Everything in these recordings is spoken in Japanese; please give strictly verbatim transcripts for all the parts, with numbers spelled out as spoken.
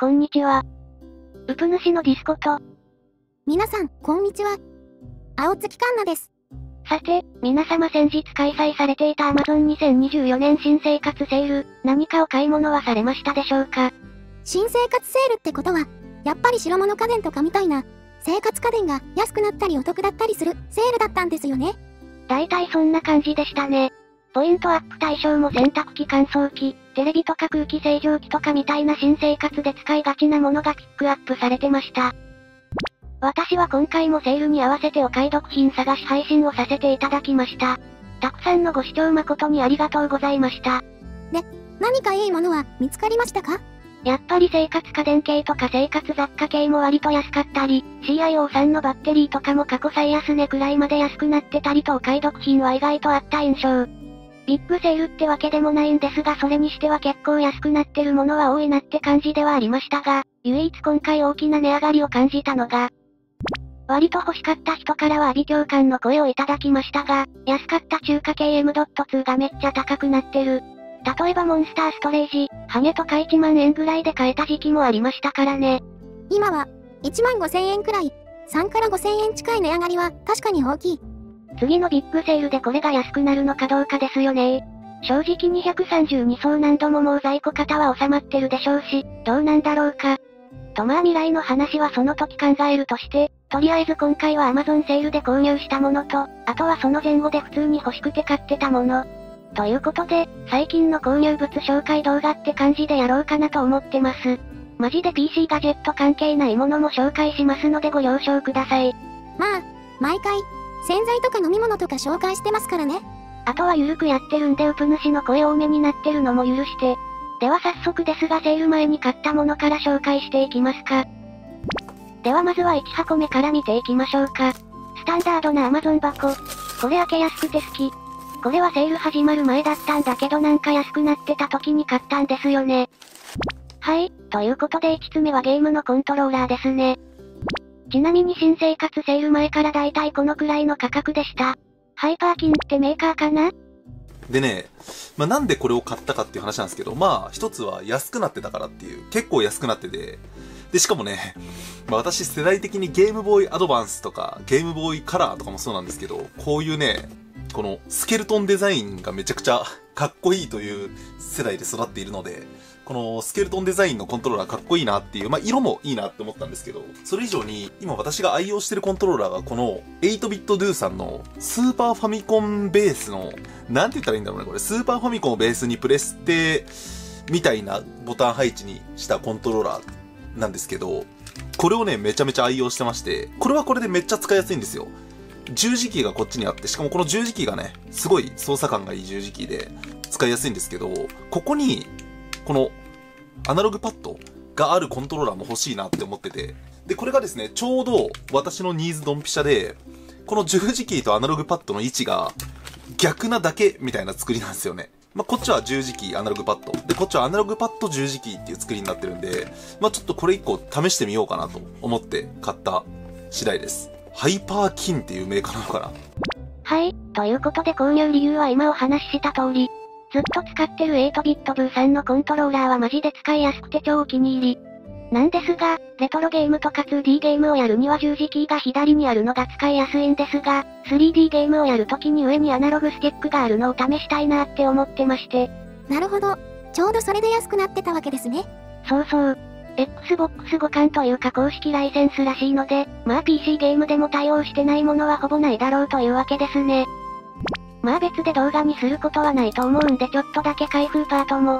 こんにちは。ウプ主のディスコと、 皆さん、こんにちは。青月環奈です。 さて、皆様先日開催されていた アマゾンにせんにじゅうよねん新生活セール、何かお買い物はされましたでしょうか？ 新生活セールってことは、やっぱり白物家電とかみたいな、生活家電が安くなったりお得だったりするセールだったんですよね。 大体そんな感じでしたね。ポイントアップ対象も洗濯機乾燥機、テレビとか空気清浄機とかみたいな新生活で使いがちなものがピックアップされてました。私は今回もセールに合わせてお買い得品探し配信をさせていただきました。たくさんのご視聴誠にありがとうございました。 で、何かいいものは見つかりましたか？ やっぱり生活家電系とか生活雑貨系も割と安かったり、シーアイオー さんのバッテリーとかも過去最安値くらいまで安くなってたりとお買い得品は意外とあった印象。ビッグセールってわけでもないんですがそれにしては結構安くなってるものは多いなって感じではありましたが、唯一今回大きな値上がりを感じたのが、割と欲しかった人からは阿鼻共感の声をいただきましたが、安かった中華系 エムドットツー がめっちゃ高くなってる。例えばモンスターストレージ、ハゲとかいちまんえんぐらいで買えた時期もありましたからね。 今は、いちまんごせんえんくらい、さんからごせんえん近い値上がりは確かに大きい。 次のビッグセールでこれが安くなるのかどうかですよね。正直にひゃくさんじゅうに層何度ももう在庫型は収まってるでしょうし、どうなんだろうか。とまあ未来の話はその時考えるとして、とりあえず今回は アマゾン セールで購入したものと、あとはその前後で普通に欲しくて買ってたもの。ということで、最近の購入物紹介動画って感じでやろうかなと思ってます。マジで ピーシー ガジェット関係ないものも紹介しますのでご了承ください。 まあ、毎回、洗剤とか飲み物とか紹介してますからね。 あとはゆるくやってるんでウプ主の声多めになってるのも許して。では早速ですがセール前に買ったものから紹介していきますか。ではまずはいち箱目から見ていきましょうか。スタンダードな アマゾン 箱。これ開けやすくて好き。これはセール始まる前だったんだけどなんか安くなってた時に買ったんですよね。はい、ということでいつつめはゲームのコントローラーですね。ちなみに新生活セール前からだいたいこのくらいの価格でした。ハイパーキンってメーカーかな？ でね、まあ、なんでこれを買ったかっていう話なんですけど、まあ、一つは安くなってたからっていう、結構安くなってて、で、しかもね、まあ、私世代的にゲームボーイアドバンスとか、ゲームボーイカラーとかもそうなんですけど、こういうね、このスケルトンデザインがめちゃくちゃかっこいいという世代で育っているので、このスケルトンデザインのコントローラーかっこいいなっていう、まあ、色もいいなって思ったんですけど、それ以上に今私が愛用してるコントローラーがこのエイトビットドゥさんのスーパーファミコンベースの、なんて言ったらいいんだろうね、これスーパーファミコンをベースにプレステみたいなボタン配置にしたコントローラーなんですけど、これをね、めちゃめちゃ愛用してまして、これはこれでめっちゃ使いやすいんですよ。十字キーがこっちにあって、しかもこの十字キーがね、すごい操作感がいい十字キーで使いやすいんですけど、ここに、このアナログパッドがあるコントローラーも欲しいなって思ってて、で、これがですね、ちょうど私のニーズドンピシャで、この十字キーとアナログパッドの位置が逆なだけみたいな作りなんですよね。まあ、こっちは十字キー、アナログパッド。で、こっちはアナログパッド、十字キーっていう作りになってるんで、まあ、ちょっとこれ一個試してみようかなと思って買った次第です。ハイパーキンっていうメーカーなのかな？ はい、ということで購入理由は今お話しした通り、ずっと使ってるエイトビットブーさんのコントローラーはマジで使いやすくて超お気に入り。なんですが、レトロゲームとか ツーディー ゲームをやるには十字キーが左にあるのが使いやすいんですが、スリーディー ゲームをやるときに上にアナログスティックがあるのを試したいなって思ってまして。 なるほど。ちょうどそれで安くなってたわけですね。 そうそう。Xbox 互換というか公式ライセンスらしいので、まあ ピーシー ゲームでも対応してないものはほぼないだろうというわけですね。まあ別で動画にすることはないと思うんでちょっとだけ開封パートも。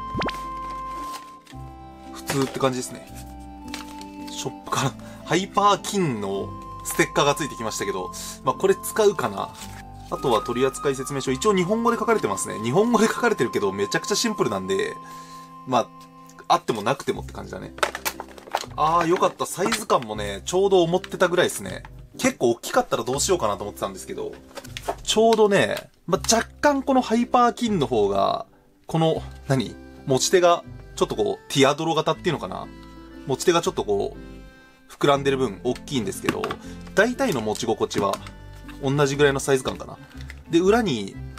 普通って感じですね。ショップからハイパーキンのステッカーがついてきましたけど、まあこれ使うかな。あとは取扱説明書、一応日本語で書かれてますね。日本語で書かれてるけどめちゃくちゃシンプルなんで、まあ、あってもなくてもって感じだね。あーよかった。サイズ感もね、ちょうど思ってたぐらいですね。結構大きかったらどうしようかなと思ってたんですけど、ちょうどね、まあ、若干このハイパーキンの方が、この、何？持ち手が、ちょっとこう、ティアドロ型っていうのかな？持ち手がちょっとこう、膨らんでる分大きいんですけど、大体の持ち心地は、同じぐらいのサイズ感かな。で、裏に、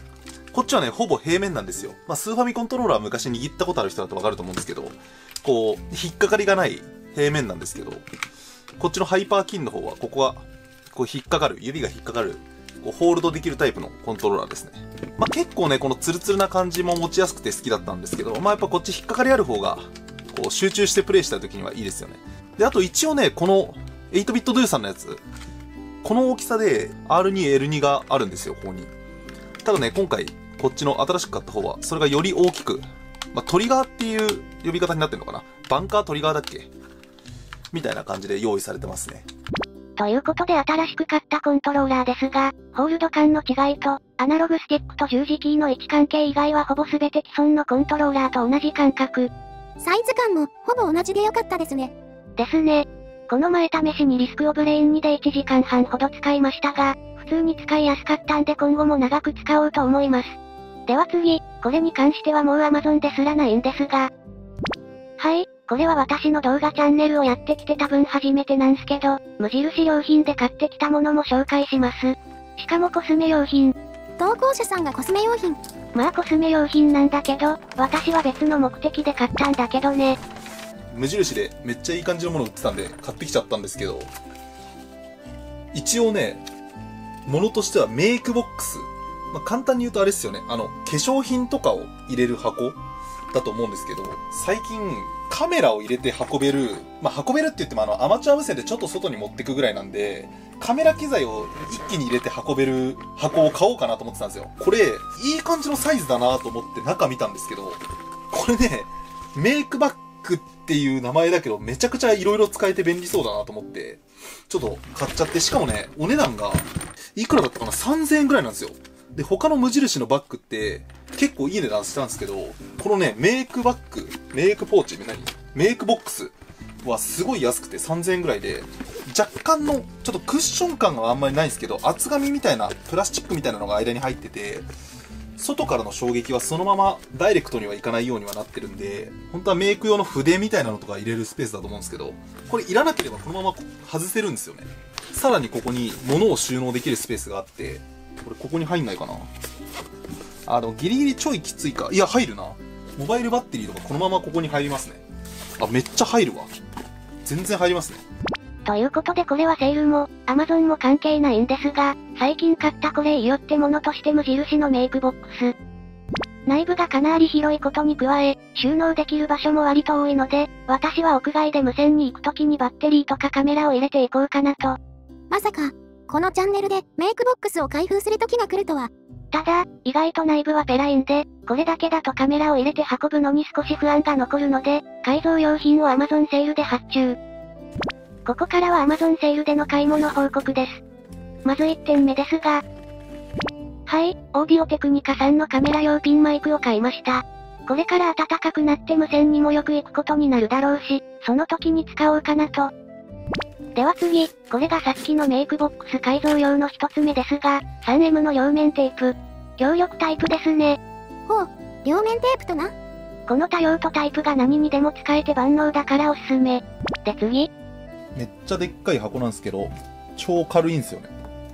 こっちはね、ほぼ平面なんですよ。まあ、スーファミコントローラー昔握ったことある人だとわかると思うんですけど、こう、引っかかりがない平面なんですけど、こっちのハイパーキンの方は、ここが、こう引っかかる、指が引っかかる、こうホールドできるタイプのコントローラーですね。まあ、結構ね、このツルツルな感じも持ちやすくて好きだったんですけど、まあ、やっぱこっち引っかかりある方が、こう集中してプレイしたい時にはいいですよね。で、あと一応ね、このエイトビットドゥさんのやつ、この大きさで アールツー、エルツー があるんですよ、ここに。ただね、今回、こっちの新しく買った方は、それがより大きく、まあ、トリガーっていう呼び方になってるのかな。バンカートリガーだっけみたいな感じで用意されてますね。 ということで新しく買ったコントローラーですが、ホールド感の違いと、アナログスティックと十字キーの位置関係以外はほぼ全て既存のコントローラーと同じ感覚。 サイズ感もほぼ同じでよかったですね。 ですね。この前試しにリスクオブレインにでいちじかんはんほど使いましたが、普通に使いやすかったんで今後も長く使おうと思います。では次、これに関してはもう Amazon ですらないんですが。はい、これは私の動画チャンネルをやってきて多分初めてなんすけど、無印良品で買ってきたものも紹介します。しかもコスメ用品。 投稿者さんがコスメ用品。 まあコスメ用品なんだけど、私は別の目的で買ったんだけどね。 無印でめっちゃいい感じのもの売ってたんで買ってきちゃったんですけど、一応ね、ものとしてはメイクボックス。まあ、簡単に言うとあれですよね。あの、化粧品とかを入れる箱だと思うんですけど、最近カメラを入れて運べる、まあ、運べるって言ってもあの、アマチュア無線でちょっと外に持ってくぐらいなんで、カメラ機材を一気に入れて運べる箱を買おうかなと思ってたんですよ。これ、いい感じのサイズだなと思って中見たんですけど、これね、メイクバッグっていう名前だけど、めちゃくちゃ色々使えて便利そうだなと思って、ちょっと買っちゃって、しかもね、お値段が、いくらだったかな ?さんぜんえんぐらいなんですよ。で、他の無印のバッグって、結構いい値段したんですけど、このね、メイクバッグ、メイクポーチ、何メイクボックスはすごい安くてさんぜんえんぐらいで、若干の、ちょっとクッション感があんまりないんですけど、厚紙みたいな、プラスチックみたいなのが間に入ってて、外からの衝撃はそのままダイレクトにはいかないようにはなってるんで、本当はメイク用の筆みたいなのとか入れるスペースだと思うんですけど、これいらなければこのまま外せるんですよね。さらにここに物を収納できるスペースがあって、これここに入んないかなあ、でもギリギリちょいきついか。いや、入るな。モバイルバッテリーとかこのままここに入りますね。あ、めっちゃ入るわ。全然入りますね。 ということでこれはセールも、Amazon も関係ないんですが、最近買ったこれいいよってものとして無印のメイクボックス。内部がかなり広いことに加え、収納できる場所も割と多いので、私は屋外で無線に行くときにバッテリーとかカメラを入れていこうかなと。 まさか、このチャンネルでメイクボックスを開封する時が来るとは。 ただ、意外と内部はペラインで、これだけだとカメラを入れて運ぶのに少し不安が残るので、改造用品を Amazon セールで発注。ここからは Amazon セールでの買い物報告です。まずいってんめですが、はい、オーディオテクニカさんのカメラ用ピンマイクを買いました。これから暖かくなって無線にもよく行くことになるだろうし、その時に使おうかなと。では次、これがさっきのメイクボックス改造用の一つ目ですが、スリーエム の両面テープ。強力タイプですね。 ほう、両面テープとな。 この多用途タイプが何にでも使えて万能だからおすすめ。で次。 めっちゃでっかい箱なんですけど、超軽いんですよね。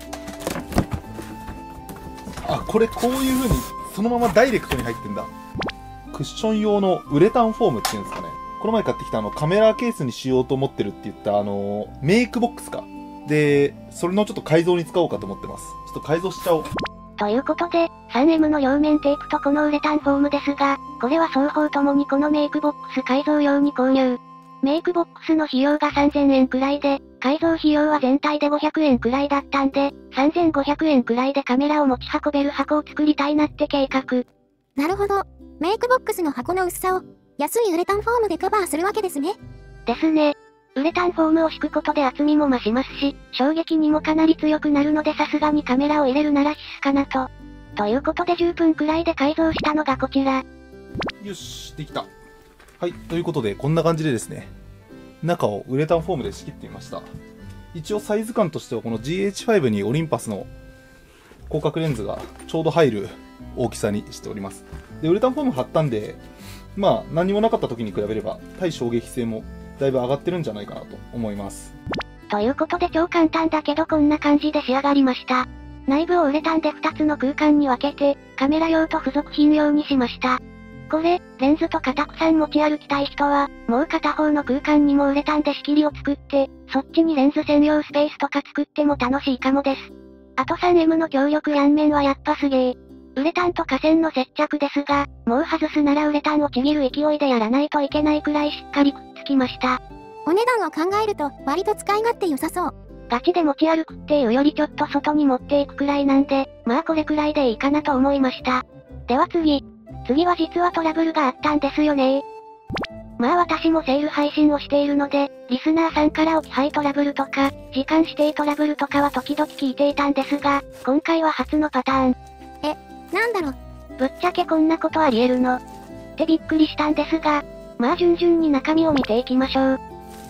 あ、これこういう風にそのままダイレクトに入ってんだ。クッション用のウレタンフォームっていうんですかね。この前買ってきたあのカメラケースにしようと思ってるって言ったあのメイクボックスか。で、それのちょっと改造に使おうかと思ってます。ちょっと改造しちゃおう。 ということで、スリーエム の両面テープとこのウレタンフォームですが、これは双方ともにこのメイクボックス改造用に購入。メイクボックスの費用がさんぜんえんくらいで、改造費用は全体でごひゃくえんくらいだったんで、さんぜんごひゃくえんくらいでカメラを持ち運べる箱を作りたいなって計画。 なるほど。メイクボックスの箱の薄さを、安いウレタンフォームでカバーするわけですね。 ですね。ウレタンフォームを敷くことで厚みも増しますし、衝撃にもかなり強くなるのでさすがにカメラを入れるなら必須かなと。ということでじゅっぷんくらいで改造したのがこちら。 よし、できた。はい、ということでこんな感じでですね、中をウレタンフォームで仕切ってみました。一応サイズ感としてはこの ジーエイチファイブ にオリンパスの広角レンズがちょうど入る大きさにしております。で、ウレタンフォーム貼ったんで、まあ何もなかった時に比べれば対衝撃性もだいぶ上がってるんじゃないかなと思います。 ということで超簡単だけどこんな感じで仕上がりました。内部をウレタンでふたつの空間に分けて、 カメラ用と付属品用にしました。これ、レンズとかたくさん持ち歩きたい人は、もう片方の空間にもウレタンで仕切りを作って、そっちにレンズ専用スペースとか作っても楽しいかもです。あと スリーエム の強力ヤン面はやっぱすげー。ウレタンと架線の接着ですが、もう外すならウレタンをちぎる勢いでやらないといけないくらいしっかりくっつきました。 お値段を考えると割と使い勝手良さそう。 ガチで持ち歩くっていうよりちょっと外に持っていくくらいなんで、まあこれくらいでいいかなと思いました。では次。次は実はトラブルがあったんですよね。まあ私もセール配信をしているので、リスナーさんから置き配トラブルとか、時間指定トラブルとかは時々聞いていたんですが、今回は初のパターン。 え、なんだろ。 ぶっちゃけこんなことあり得るのってびっくりしたんですが、まあ順々に中身を見ていきましょう。 エ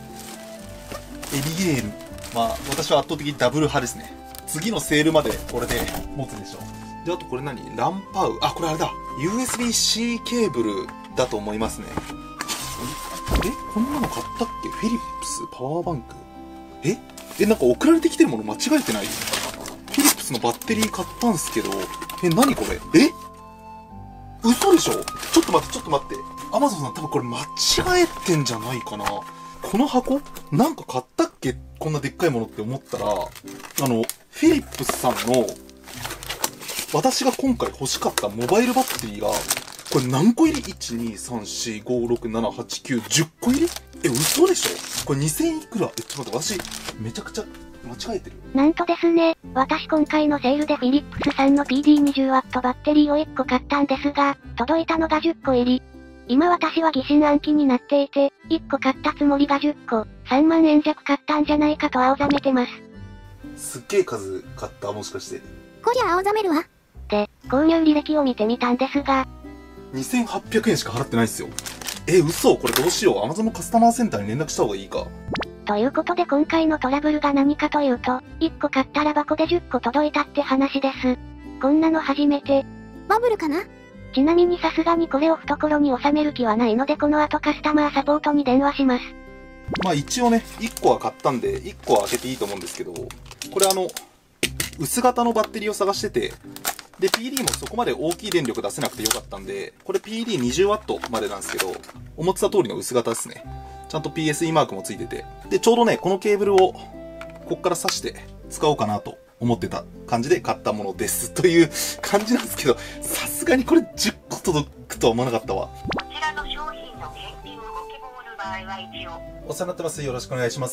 ビゲール。まあ私は圧倒的にダブル派ですね。次のセールまでこれで持つでしょう。で、あとこれ何ランパウ。あ、これあれだ。ユーエスビー-C ケーブルだと思いますね。えこんなの買ったっけフィリップスパワーバンク。ええ、なんか送られてきてるもの間違えてない？フィリップスのバッテリー買ったんすけど、え、何これえ嘘でしょちょっと待って、ちょっと待って。アマゾンさん多分これ間違えてんじゃないかな。この箱なんか買ったっけこんなでっかいものって思ったら、あの、フィリップスさんの、私が今回欲しかったモバイルバッテリーが、これ何個入り ?いち、に、さん、よん、ご、ろく、なな、はち、きゅう、じゅっこ入りえ、嘘でしょこれにせんいくらえ、ちょっと待って、私、めちゃくちゃ間違えてる。 なんとですね、私今回のセールでフィリップスさんの ピーディーにじゅうワット バッテリーをいっこ買ったんですが、届いたのがじゅっこ入り。今私は疑心暗鬼になっていて、いっこ買ったつもりがじゅっこ、さんまんえん弱買ったんじゃないかと青ざめてます。 すっげえ数買ったもしかして。 こりゃ青ざめるわ。 で、購入履歴を見てみたんですが、 にせんはっぴゃくえんしか払ってないっすよ。え、嘘これどうしよう。Amazon のカスタマーセンターに連絡した方がいいか。 ということで今回のトラブルが何かというと、いっこ買ったら箱でじゅっこ届いたって話です。こんなの初めて。 バブルかな？ ちなみにさすがにこれを懐に収める気はないのでこの後カスタマーサポートに電話します。 まあ一応ね、いっこは買ったんで、いっこは開けていいと思うんですけど、これあの、薄型のバッテリーを探してて、で、ピーディー もそこまで大きい電力出せなくてよかったんで、これ ピーディーにじゅうワット までなんですけど、思ってた通りの薄型ですね。ちゃんと ピーエスイー マークもついてて。で、ちょうどね、このケーブルを、こっから挿して使おうかなと思ってた感じで買ったものです。という感じなんですけど、さすがにこれじゅっこ届くとは思わなかったわ。 こちらの商品の返品をご希望の場合は一応。 お世話になってます。よろしくお願いします。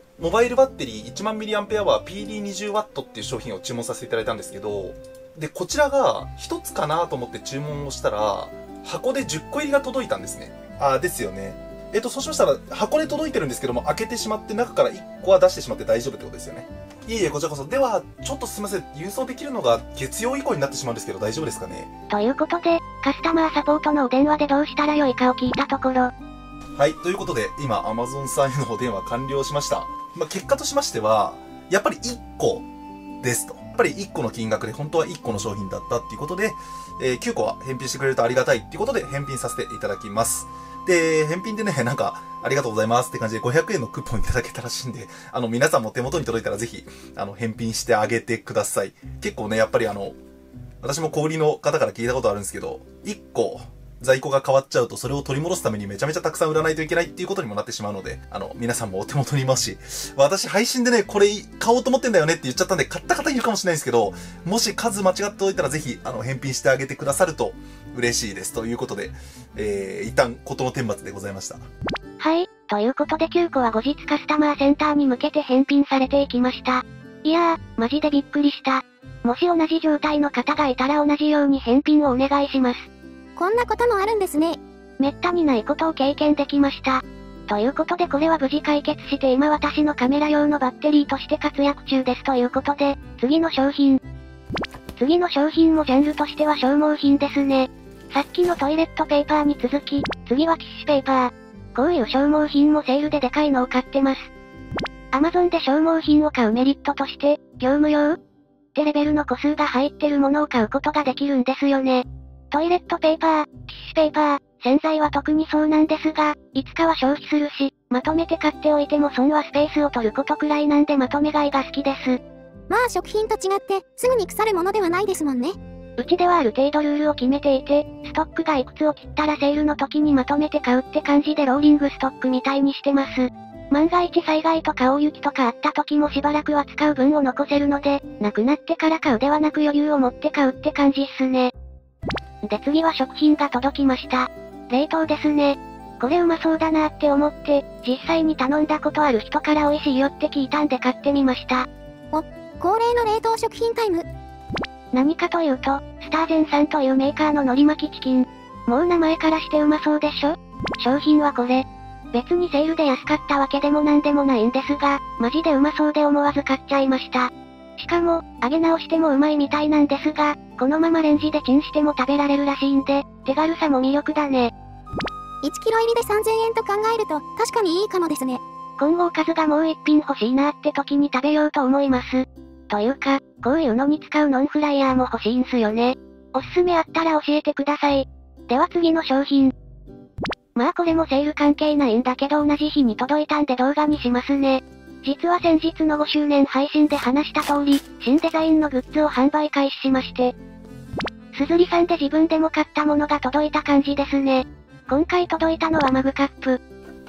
モバイルバッテリー いちまんミリアンペアは ピーディーにじゅうワット っていう商品を注文させていただいたんですけど、で、こちらがひとつかなと思って注文をしたら、箱でじゅっこ入りが届いたんですね。あーですよね。えっと、そうしましたら、箱で届いてるんですけども、開けてしまって中からいっこは出してしまって大丈夫ってことですよね。いえいえ、こちらこそ。では、ちょっとすみません。郵送できるのが月曜以降になってしまうんですけど、大丈夫ですかね。 ということで、カスタマーサポートのお電話でどうしたらよいかを聞いたところ。 はい、ということで、今、Amazon さんへのお電話完了しました。まあ、結果としましては、やっぱりいっこですと。やっぱりいっこの金額で本当はいっこの商品だったっていうことで、えー、きゅうこは返品してくれるとありがたいっていうことで返品させていただきます。で、返品でね、なんか、ありがとうございますって感じでごひゃくえんのクーポンいただけたらしいんで、あの、皆さんも手元に届いたらぜひ、あの、返品してあげてください。結構ね、やっぱりあの、私も小売りの方から聞いたことあるんですけど、いっこ、在庫が変わっちゃうとそれを取り戻すためにめちゃめちゃたくさん売らないといけないっていうことにもなってしまうので、あの、皆さんもお手元にいますし、私配信でね、これ買おうと思ってんだよねって言っちゃったんで、買った方いるかもしれないんですけど、もし数間違っておいたらぜひ、あの、返品してあげてくださると嬉しいです。ということで、えー、一旦事の顛末でございました。 はい、ということできゅうこは後日カスタマーセンターに向けて返品されていきました。いやー、マジでびっくりした。もし同じ状態の方がいたら同じように返品をお願いします。 こんなこともあるんですね。 めったにないことを経験できました。ということでこれは無事解決して今私のカメラ用のバッテリーとして活躍中ですということで、次の商品。次の商品もジャンルとしては消耗品ですね。さっきのトイレットペーパーに続き、次はティッシュペーパー。こういう消耗品もセールででかいのを買ってます。Amazon で消耗品を買うメリットとして、業務用ってレベルの個数が入ってるものを買うことができるんですよね。トイレットペーパー、ティッシュペーパー、洗剤は特にそうなんですが、いつかは消費するし、まとめて買っておいても損はスペースを取ることくらいなんでまとめ買いが好きです。 まあ食品と違って、すぐに腐るものではないですもんね。 うちではある程度ルールを決めていて、ストックがいくつを切ったらセールの時にまとめて買うって感じでローリングストックみたいにしてます。万が一災害とか大雪とかあった時もしばらくは使う分を残せるので、なくなってから買うではなく余裕を持って買うって感じっすね。で次は食品が届きました。冷凍ですね。これうまそうだなって思って、実際に頼んだことある人から美味しいよって聞いたんで買ってみました。 お、恒例の冷凍食品タイム。 何かというと、スターゼンさんというメーカーの海苔巻きチキン。もう名前からしてうまそうでしょ？商品はこれ。別にセールで安かったわけでもなんでもないんですが、マジでうまそうで思わず買っちゃいました。しかも、揚げ直してもうまいみたいなんですが、このままレンジでチンしても食べられるらしいんで、手軽さも魅力だね。 いちキロ入りでさんぜんえんと考えると、確かにいいかもですね。 今後おかずがもう一品欲しいなって時に食べようと思います。というか、こういうのに使うノンフライヤーも欲しいんすよね。おすすめあったら教えてください。では次の商品。まあこれもセール関係ないんだけど同じ日に届いたんで動画にしますね。実は先日のごしゅうねん配信で話した通り、新デザインのグッズを販売開始しまして。すずりさんで自分でも買ったものが届いた感じですね。今回届いたのはマグカップ。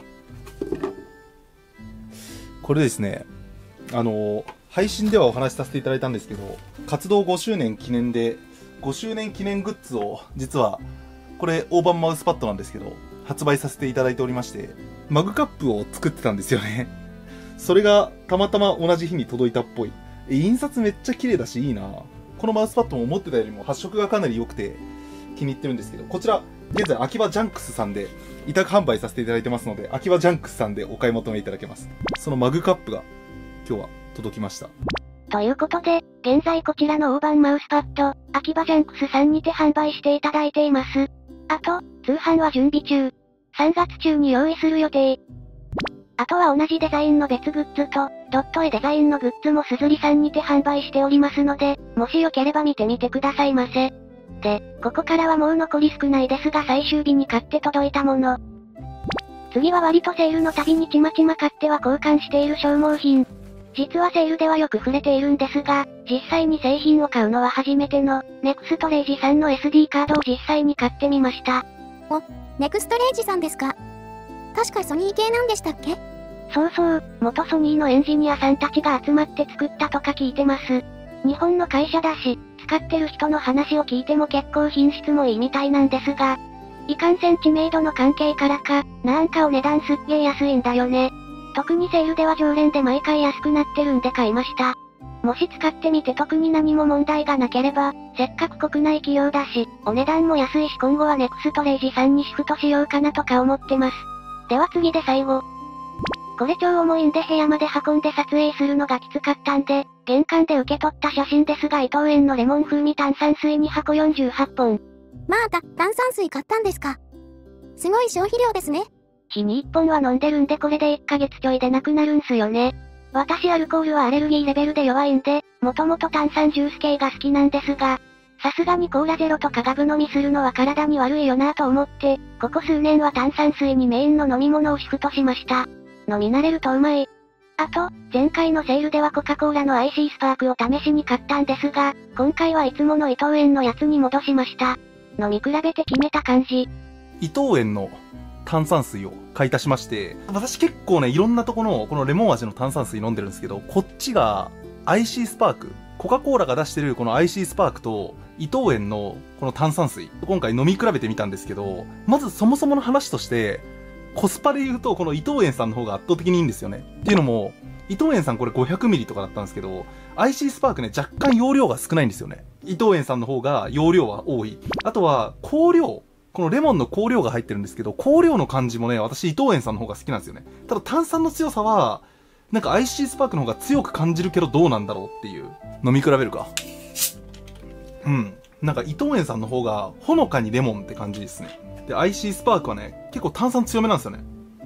これですね、あの、配信ではお話しさせていただいたんですけど、活動ごしゅうねん記念で、ごしゅうねん記念グッズを、実は、これ大判マウスパッドなんですけど、発売させていただいておりまして、マグカップを作ってたんですよね。それがたまたま同じ日に届いたっぽい。印刷めっちゃ綺麗だしいいな。このマウスパッドも思ってたよりも発色がかなり良くて気に入ってるんですけど、こちら現在秋葉ジャンクスさんで委託販売させていただいてますので、秋葉ジャンクスさんでお買い求めいただけます。そのマグカップが今日は届きました。 ということで、現在こちらの大判マウスパッド、秋葉ジャンクスさんにて販売していただいています。あと、通販は準備中。さんがつ中に用意する予定。あとは同じデザインの別グッズと、ドット絵デザインのグッズもすずりさんにて販売しておりますので、もしよければ見てみてくださいませ。で、ここからはもう残り少ないですが最終日に買って届いたもの。次は割とセールのたびにちまちま買っては交換している消耗品。実はセールではよく触れているんですが、実際に製品を買うのは初めての、ネクストレージさんの エスディー カードを実際に買ってみました。 お、ネクストレージさんですか。確かソニー系なんでしたっけ？ そうそう、元ソニーのエンジニアさんたちが集まって作ったとか聞いてます。日本の会社だし、使ってる人の話を聞いても結構品質もいいみたいなんですが、いかんせん知名度の関係からか、なんかお値段すっげー安いんだよね。特にセールでは常連で毎回安くなってるんで買いました。もし使ってみて特に何も問題がなければ、せっかく国内企業だし、お値段も安いし今後はネクストレージさんにシフトしようかなとか思ってます。では次で最後。これ超重いんで部屋まで運んで撮影するのがきつかったんで、玄関で受け取った写真ですが伊藤園のレモン風味炭酸水に箱よんじゅうはっぽん。 まあた、炭酸水買ったんですか。すごい消費量ですね。 日にいっぽんは飲んでるんでこれでいっかげつちょいでなくなるんすよね。私アルコールはアレルギーレベルで弱いんで、もともと炭酸ジュース系が好きなんですが、さすがにコーラゼロとかガブ飲みするのは体に悪いよなぁと思って、ここ数年は炭酸水にメインの飲み物をシフトしました。飲み慣れるとうまい。あと、前回のセールではコカ・コーラの アイシー スパークを試しに買ったんですが、今回はいつもの伊藤園のやつに戻しました。飲み比べて決めた感じ。 伊藤園の炭酸水を買い足しまして、私結構ね、いろんなとこのこのレモン味の炭酸水飲んでるんですけど、こっちが アイシー スパーク。コカ・コーラが出してるこの アイシー スパークと伊藤園のこの炭酸水。今回飲み比べてみたんですけど、まずそもそもの話として、コスパで言うとこの伊藤園さんの方が圧倒的にいいんですよね。っていうのも、伊藤園さんこれ ごひゃくミリ とかだったんですけど、アイシー スパークね、若干容量が少ないんですよね。伊藤園さんの方が容量は多い。あとは、香料。このレモンの香料が入ってるんですけど、香料の感じもね、私伊藤園さんの方が好きなんですよね。ただ炭酸の強さは、なんか アイシー スパークの方が強く感じるけどどうなんだろうっていう。飲み比べるか。うん。なんか伊藤園さんの方が、ほのかにレモンって感じですね。で、アイシー スパークはね、結構炭酸強めなんですよね。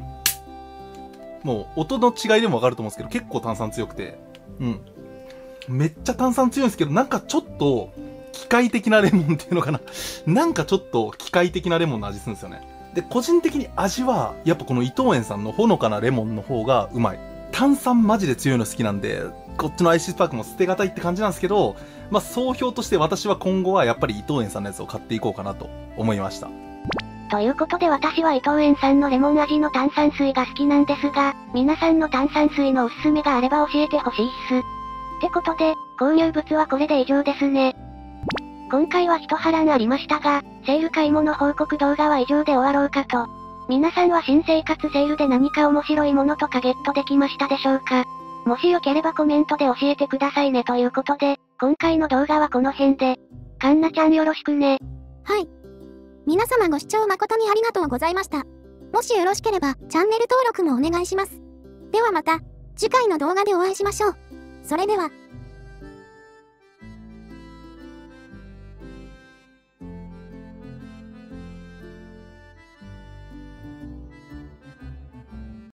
もう、音の違いでもわかると思うんですけど、結構炭酸強くて。うん。めっちゃ炭酸強いんですけど、なんかちょっと、機械的なレモンっていうのかな。なんかちょっと機械的なレモンの味するんですよね。で、個人的に味は、やっぱこの伊藤園さんのほのかなレモンの方がうまい。炭酸マジで強いの好きなんで、 こっちの アイシー スパークも捨てがたいって感じなんですけど、まあ、総評として私は今後はやっぱり伊藤園さんのやつを買っていこうかなと思いました。 ということで私は伊藤園さんのレモン味の炭酸水が好きなんですが、皆さんの炭酸水のおすすめがあれば教えてほしいっす。ってことで、購入物はこれで以上ですね。今回は一波乱ありましたが、セール買い物報告動画は以上で終わろうかと。皆さんは新生活セールで何か面白いものとかゲットできましたでしょうか？もしよければコメントで教えてくださいねということで、今回の動画はこの辺で。かんなちゃんよろしくね。 はい。皆様ご視聴誠にありがとうございました。もしよろしければチャンネル登録もお願いします。ではまた、次回の動画でお会いしましょう。それでは。